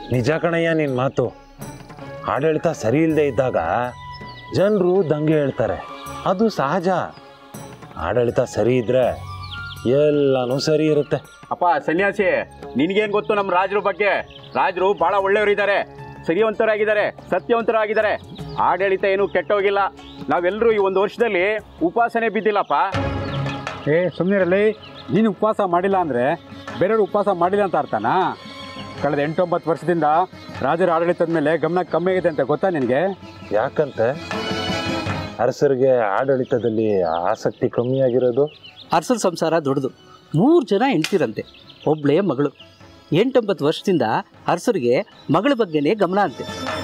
ನಿಜ ಕಣಯ್ಯ ನಿನ್ನ ಮಾತು. ಆಡಳಿತ ಸರಿ ಇಲ್ಲದೆ ಇದ್ದಾಗ ಜನರು ದಂಗೆ ಹೇಳ್ತಾರೆ, ಅದು ಸಹಜ. ಆಡಳಿತ ಸರಿ ಇದ್ರೆ ಎಲ್ಲನೂ ಸರಿ ಇರುತ್ತೆ. ಅಪ್ಪ ಸನ್ಯಾಸಿ, ನಿನಗೇನು ಗೊತ್ತು ನಮ್ಮ ರಾಜರ ಬಗ್ಗೆ? ರಾಜರು ಭಾಳ ಒಳ್ಳೆಯವರಿದ್ದಾರೆ, ಸರಿಯವಂತರಾಗಿದ್ದಾರೆ, ಸತ್ಯವಂತರಾಗಿದ್ದಾರೆ. ಆಡಳಿತ ಏನು ಕೆಟ್ಟೋಗಿಲ್ಲ. ನಾವೆಲ್ಲರೂ ಈ ಒಂದು ವರ್ಷದಲ್ಲಿ ಉಪವಾಸನೆ ಬಿದ್ದಿಲ್ಲಪ್ಪ. ಸುಮ್ಮನಿರಲಿ. ನೀನು ಉಪವಾಸ ಮಾಡಿಲ್ಲ ಅಂದರೆ ಬೇರೆಯವರು ಉಪವಾಸ ಮಾಡಿಲ್ಲ ಅಂತ ಅರ್ಥನಾ? ಕಳೆದ 8-9 ವರ್ಷದಿಂದ ರಾಜರ ಆಡಳಿತದ ಮೇಲೆ ಗಮನ ಕಮ್ಮಿ ಆಗಿದೆ ಅಂತ ಗೊತ್ತಾ ನಿನಗೆ? ಯಾಕಂತೆ ಅರಸರಿಗೆ ಆಡಳಿತದಲ್ಲಿ ಆಸಕ್ತಿ ಕಮ್ಮಿಯಾಗಿರೋದು? ಅರಸರ ಸಂಸಾರ ದೊಡ್ಡದು, 3 ಜನ ಹೆಂಡ್ತಿರಂತೆ, ಒಬ್ಳೇ ಮಗಳು. 8-9 ವರ್ಷದಿಂದ ಅರಸರಿಗೆ ಮಗಳ ಬಗ್ಗೆನೇ ಗಮನ ಅಂತೆ.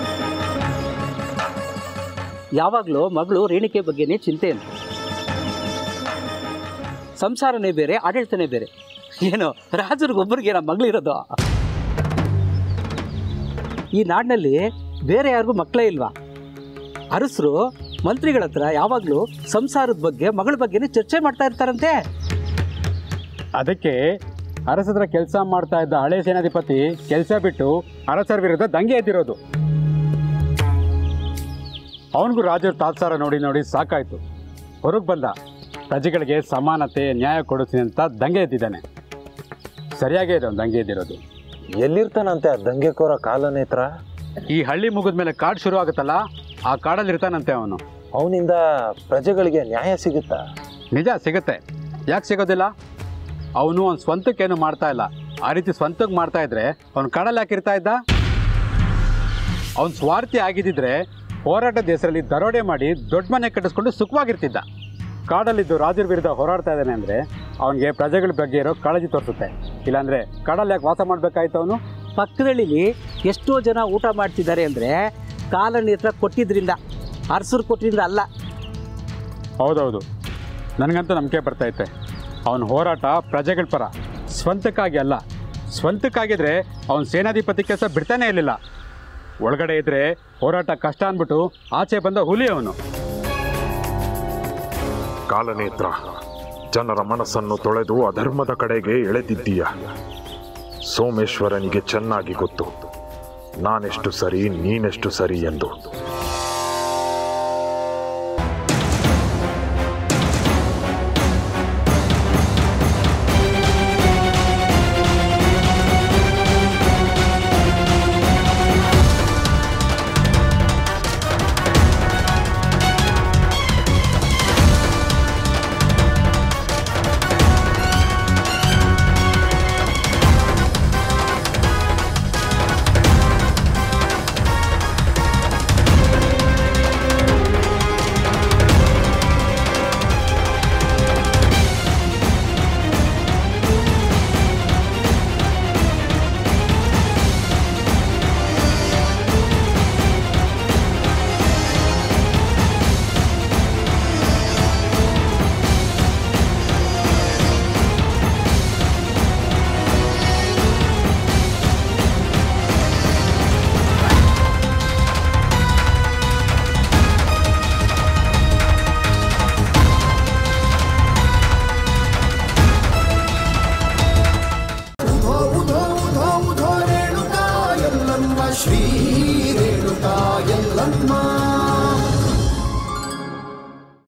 ಯಾವಾಗಲೂ ಮಗಳು ರೇಣಿಕೆ ಬಗ್ಗೆನೇ ಚಿಂತೆ ಅಂತೆ. ಸಂಸಾರನೇ ಬೇರೆ, ಆಡಳಿತನೇ ಬೇರೆ. ಏನು ರಾಜರಿಗೊಬ್ಬರಿಗೆ ನಮ್ಮ ಮಗಳಿರೋದು? ಈ ನಾಡಿನಲ್ಲಿ ಬೇರೆ ಯಾರಿಗೂ ಮಕ್ಕಳೇ ಇಲ್ವಾ? ಅರಸರು ಮಂತ್ರಿಗಳ ಹತ್ರ ಯಾವಾಗಲೂ ಸಂಸಾರದ ಬಗ್ಗೆ, ಮಗಳ ಬಗ್ಗೆನೇ ಚರ್ಚೆ ಮಾಡ್ತಾ ಇರ್ತಾರಂತೆ. ಅದಕ್ಕೆ ಅರಸರ ಕೆಲಸ ಮಾಡ್ತಾ ಇದ್ದ ಹಳೆ ಸೇನಾಧಿಪತಿ ಕೆಲಸ ಬಿಟ್ಟು ಅರಸರ ವಿರುದ್ಧ ದಂಗೆ ಎದ್ದಿರೋದು. ಅವನಿಗೂ ರಾಜರ ತಾತ್ಸಾರ ನೋಡಿ ನೋಡಿ ಸಾಕಾಯಿತು. ಹೊರಗೆ ಬಂದ, ಪ್ರಜೆಗಳಿಗೆ ಸಮಾನತೆ ನ್ಯಾಯ ಕೊಡಿಸ್ತೀನಿ ಅಂತ ದಂಗೆ ಎದ್ದಿದ್ದಾನೆ. ಸರಿಯಾಗೇ ಇದೆ ಅವನು ದಂಗೆ ಎದ್ದಿರೋದು. ಎಲ್ಲಿರ್ತಾನಂತೆ ಆ ದಂಗೆಕೋರ ಕಾಲನೇತ್ರ? ಈ ಹಳ್ಳಿ ಮುಗಿದ ಮೇಲೆ ಕಾಡು ಶುರು ಆಗುತ್ತಲ್ಲ, ಆ ಕಾಡಲ್ಲಿ ಇರ್ತಾನಂತೆ ಅವನು. ಅವನಿಂದ ಪ್ರಜೆಗಳಿಗೆ ನ್ಯಾಯ ಸಿಗುತ್ತಾ? ನಿಜ, ಸಿಗುತ್ತೆ. ಯಾಕೆ ಸಿಗೋದಿಲ್ಲ? ಅವನು ಅವ್ನ ಸ್ವಂತಕ್ಕೇನು ಮಾಡ್ತಾ ಇಲ್ಲ. ಆ ರೀತಿ ಸ್ವಂತಕ್ಕೆ ಮಾಡ್ತಾ ಇದ್ರೆ ಅವ್ನು ಕಾಡಲ್ಲಿ ಯಾಕೆ ಇರ್ತಾ ಇದ್ದ? ಅವನು ಸ್ವಾರ್ಥಿ ಆಗಿದ್ದಿದ್ರೆ ಹೋರಾಟದ ಹೆಸರಲ್ಲಿ ದರೋಡೆ ಮಾಡಿ ದೊಡ್ಡ ಮನೆ ಕಟ್ಟಿಸ್ಕೊಂಡು ಸುಖವಾಗಿರ್ತಿದ್ದ. ಕಾಡಲ್ಲಿದ್ದು ರಾಜರ ವಿರುದ್ಧ ಹೋರಾಡ್ತಾ ಇದ್ದಾನೆ ಅಂದರೆ ಅವನಿಗೆ ಪ್ರಜೆಗಳ ಬಗ್ಗೆ ಇರೋ ಕಾಳಜಿ ತೋರಿಸುತ್ತೆ. ಇಲ್ಲಾಂದರೆ ಕಾಡಲ್ಲಿ ಯಾಕೆ ವಾಸ ಮಾಡಬೇಕಾಯ್ತು ಅವನು? ಪಕ್ಕದಳ್ಳಿಲಿ ಎಷ್ಟೋ ಜನ ಊಟ ಮಾಡ್ತಿದ್ದಾರೆ ಅಂದರೆ ಕಾಲನೇತ್ರ ಕೊಟ್ಟಿದ್ರಿಂದ, ಅರಸರು ಕೊಟ್ಟಿದ್ರಿಂದ ಅಲ್ಲ. ಹೌದೌದು, ನನಗಂತೂ ನಂಬಿಕೆ ಬರ್ತೈತೆ. ಅವನ ಹೋರಾಟ ಪ್ರಜೆಗಳ ಪರ, ಸ್ವಂತಕ್ಕಾಗಿ ಅಲ್ಲ. ಸ್ವಂತಕ್ಕಾಗಿದ್ರೆ ಅವನ ಸೇನಾಧಿಪತಿ ಕೆಲಸ ಬಿಡ್ತಾನೆ ಇರಲಿಲ್ಲ. ಒಳಗಡೆ ಇದ್ದರೆ ಹೋರಾಟ ಕಷ್ಟ ಅಂದ್ಬಿಟ್ಟು ಆಚೆ ಬಂದ ಹುಲಿ ಅವನು. ಕಾಲನೇತ್ರ, ಜನರ ಮನಸ್ಸನ್ನು ತೊಳೆದು ಅಧರ್ಮದ ಕಡೆಗೆ ಎಳೆದಿದ್ದೀಯ. ಸೋಮೇಶ್ವರನಿಗೆ ಚೆನ್ನಾಗಿ ಗೊತ್ತು ನಾನೆಷ್ಟು ಸರಿ, ನೀನೆಷ್ಟು ಸರಿ ಎಂದು.